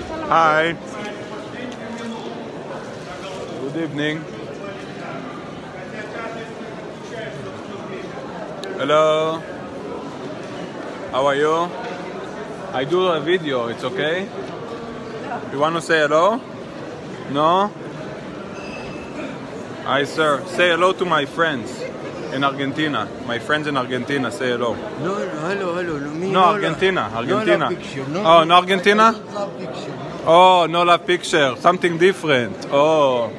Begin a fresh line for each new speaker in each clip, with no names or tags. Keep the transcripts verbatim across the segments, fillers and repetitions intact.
Hi. Good evening. Hello. How are you? I do a video, it's okay? You want to say hello? No? Hi, sir. Say hello to my friends in Argentina. My friends in Argentina, say hello.
No, no, hello, hello. No, me,
no,
no
Argentina,
love,
Argentina.
No love picture, no,
oh, no Argentina?
I don't love picture.
Oh, no love picture. Something different. Oh.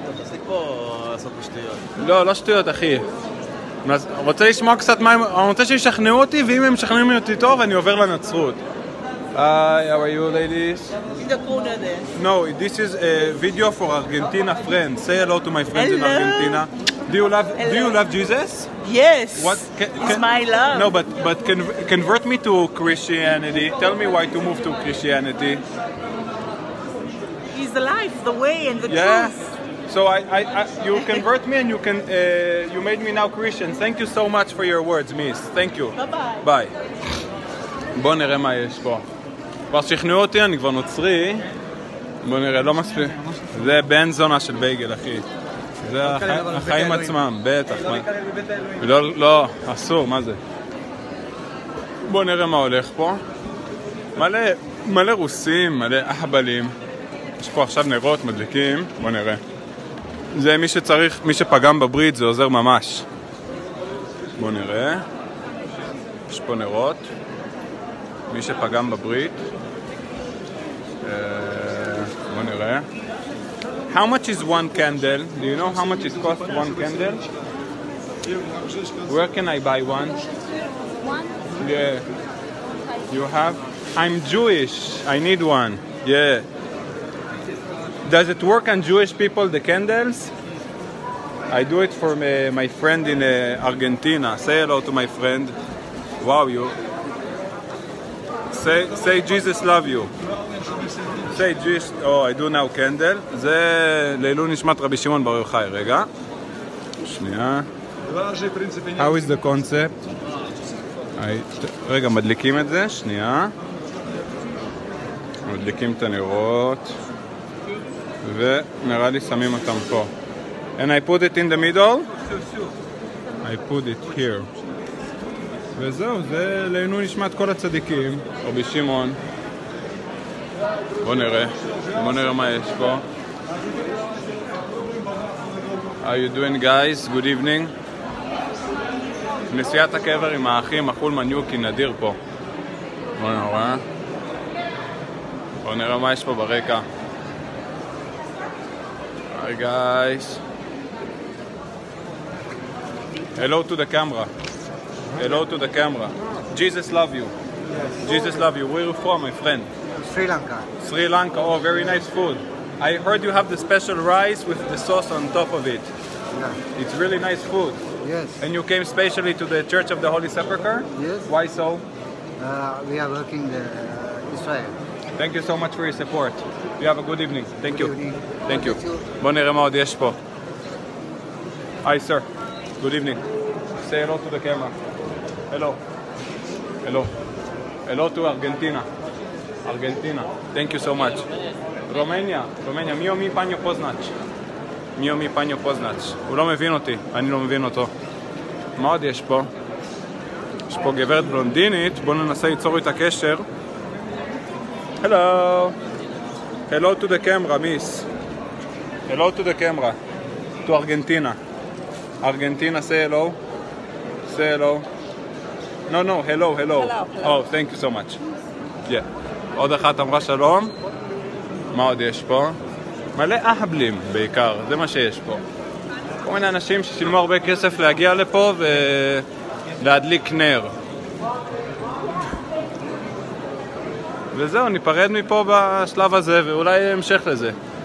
לא, לא שטויות, אחי. רוצה לשמוע קצת מה... אני רוצה שישכנעו אותי, ואם הם משכנעים אותי טוב, אני עובר לנצרות. Hi, how are you, ladies?
In the corner there.
No, this is a video for Argentina friends. Say hello to my friends
hello.
in Argentina. Do you love
hello.
Do you love Jesus?
Yes.
What can,
it's
can,
my love.
No, but but can convert me to Christianity. Tell me why to move to Christianity.
He's the life, the way, and the
yeah.
truth.
So I, I, I you convert me and you can uh, you made me now Christian. Thank you so much for your words, miss. Thank you.
Bye bye.
ביי. בוא נראה מה יש פה. כבר שכנעו אותי, אני כבר נוצרי. בוא נראה, לא מספיק. זה בן זונה של בייגל, אחי. זה החיים עצמם, בטח. לא, לא, אסור, מה זה? בוא נראה מה הולך פה. מלא, מלא רוסים, מלא אחבלים. יש פה עכשיו נרות מדליקים, בוא נראה. זה מי שצריך, מי שפגם בברית, זה עוזר ממש. בוא נראה. יש פה נרות. מי שפגם בברית. בוא נראה. How much is one candle? Do you know how much it costs one candle? Where can I buy one?
One?
Yeah. You have? I'm Jewish. I need one. Yeah. Does it work on Jewish people, the candles? I do it for my, my friend in uh, Argentina. Say hello to my friend. Wow, you. Say, say Jesus love you. Say Jesus. Oh, I do now candle. זה לעילוי נשמת רבי שמעון בר יוחאי. רגע. שנייה. How is the concept? I... רגע, מדליקים את זה. שנייה. מדליקים את הנרות. ונראה לי שמים אותם פה. And I put it in the middle? I put it here. וזהו, זה לעילוי נשמת כל הצדיקים. רבי שמעון. בוא נראה. בוא נראה מה יש פה. How you doing guys? Good evening. נסיעת הקבר עם האחים, החול מניוקי נדיר פה. בוא נראה. בוא נראה מה יש פה ברקע. Hi guys. Hello to the camera. Hello to the camera. Jesus love you. Yes. Jesus love you. Where are you from, my friend?
Sri Lanka.
Sri Lanka. Oh, very nice food. I heard you have the special rice with the sauce on top of it.
Yeah.
It's really nice food.
Yes.
And you came specially to the Church of the Holy Sepulchre?
Yes.
Why so?
Uh, we are working in uh, Israel.
Thank you so much for your support. You have a good evening. Thank
Good
you.
evening.
Thank you.
Thank you.
בוא נראה מה עוד יש פה. Hi sir. Good evening. Say hello to the camera. Hello. Hello. Hello to Argentina. Argentina. Thank you so much. Romania. Romania. מי או מי פניו פוזנץ'? מי או מי פניו פוזנץ'? הוא לא מבין אותי. אני לא מבין אותו. מה עוד יש פה? יש פה גברת בלונדינית. בואו ננסה ליצור איתה קשר. Hello. Hello to the camera, miss. Hello to the camera. To Argentina. Argentina, say hello. Say hello. No, no, hello, hello.
Hello, hello.
Oh, thank you so much. Yeah. עוד אחת אמרה שלום. מה עוד יש פה? מלא אהבלים בעיקר, זה מה שיש פה. כל מיני אנשים ששילמו הרבה כסף להגיע לפה ולהדליק נר. וזהו, ניפרד מפה בשלב הזה ואולי המשך לזה.